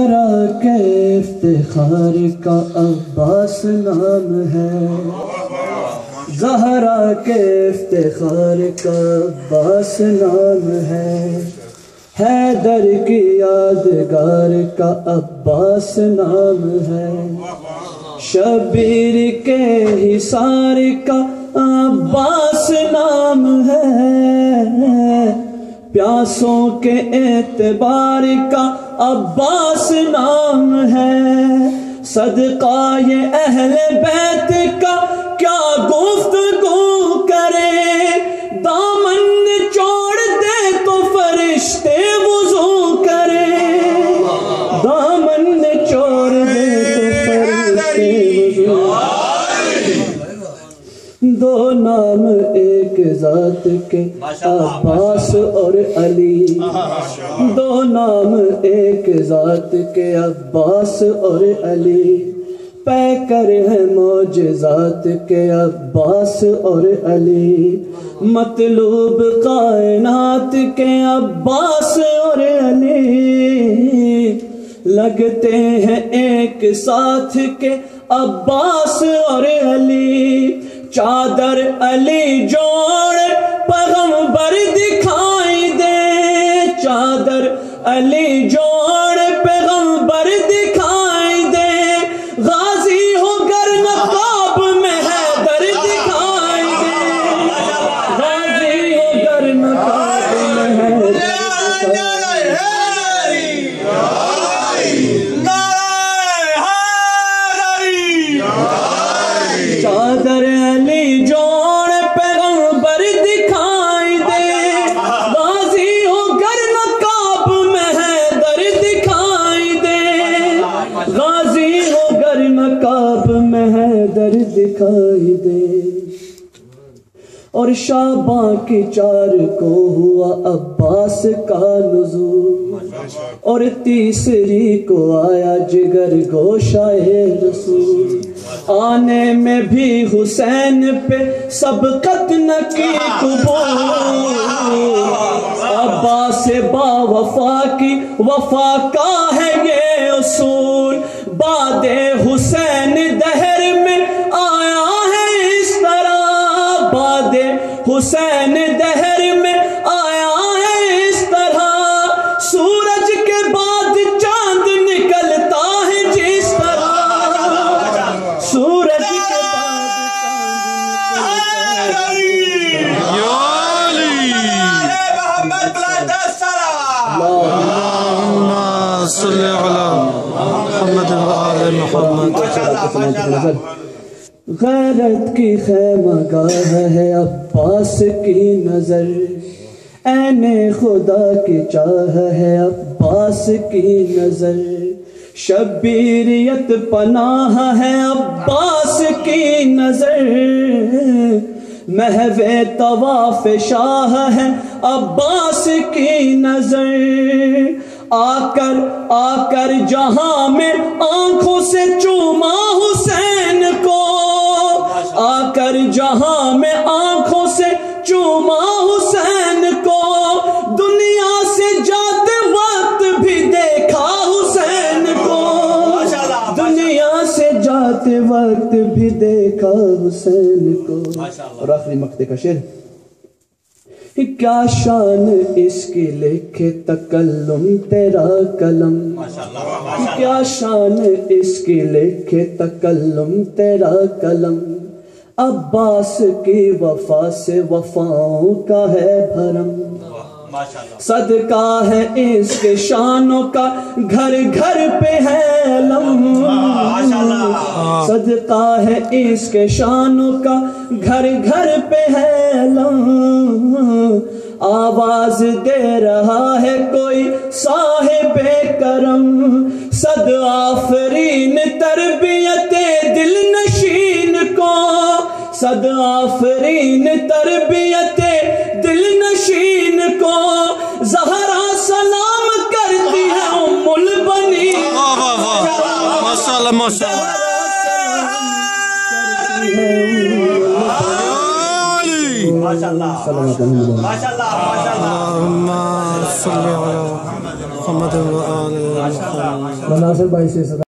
زہرا کے افتخار کا عباس نام ہے، زہرا کے افتخار کا عباس نام ہے، حیدر کی یادگار کا عباس نام ہے، شبیر کے حصار کا عباس نام ہے، پیاسوں کے اعتبار کا عباس نام ہے، صدقہ یہ اہل بیت کا کیا گفتگو کرے، دامن چھوڑ دے تو فرشتے وضو کرے، دامن چھوڑ دے تو فرشتے وضو کرے، دو نام ایک ذات کے عباس اور علی، دو نام ایک ذات کے عباس اور علی، پیکر ہے معجزات کے عباس اور علی، مطلوب کائنات کے عباس اور علی، لگتے ہیں ایک ساتھ کے عباس اور علی، چادر علی جوڑ پیغمبر دکھائی دے، چادر علی جوڑ پیغمبر دکھائی دے، غازی ہو گر نقاب میں حیدر دکھائی دے، غازی ہو گر نقاب میں حیدر دکھائی دے، چادر علی جوڑ پیغمبر دکھائی دے، غازی ہو گر نقاب میں حیدر دکھائی دے، غازی ہو گر نقاب میں حیدر دکھائی دے، اور شعباں کی 4 کو ہوا عباس کا نزول، اور تیسری کو آیا جگر گوشہ رسول، آنے میں بھی حسین پہ سبقت نہ کی قبول، عباس با وفا کی وفا کا ہے یہ اصول، بعد حسین دہر میں آیا ہے اس طرح، بعد حسین دہر میں آیا ہے اس طرح، سورج کے بعد چاند نکلتا ہے جس طرح، سورج کے بعد غیرت کی خیمہ گاہ ہے عباس کی نظر، عین خدا کی چاہ ہے عباس کی نظر، شبیریت پناہ ہے عباس کی نظر، محو طواف شاہ ہے عباس کی نظر، آ کر جہاں میں آنکھوں سے چوما حسین کو، آ کر جہاں میں آنکھوں سے چوما حسین کو، دنیا سے جاتے وقت بھی دیکھا حسین کو، دنیا سے جاتے وقت بھی دیکھا حسین کو، اور آخری مقطع کا شعر، کیا شان اس کی لکھے تکلم تیرا قلم، کیا شان اس کی لکھے تکلم تیرا قلم، عباس کی وفا سے وفاؤں کا ہے بھرم، صدقہ ہے اس کے شانوں کا گھر گھر پہ ہے علم، صدقہ ہے اس کے شانوں کا گھر گھر پہ ہے علم، آواز دے رہا ہے کوئی صاحب کرم، صد آفرین تربیت دل نشین کو، صد آفرین تربیت دل نشین کو، زہرا سلام کرتی ہے ام البنین، ماشاءاللہ ماشاءاللہ، ماشاءاللہ ماشاءاللہ ماشاءاللہ، اللہم صلی علی محمد و آل محمد. مناصر بھائی سے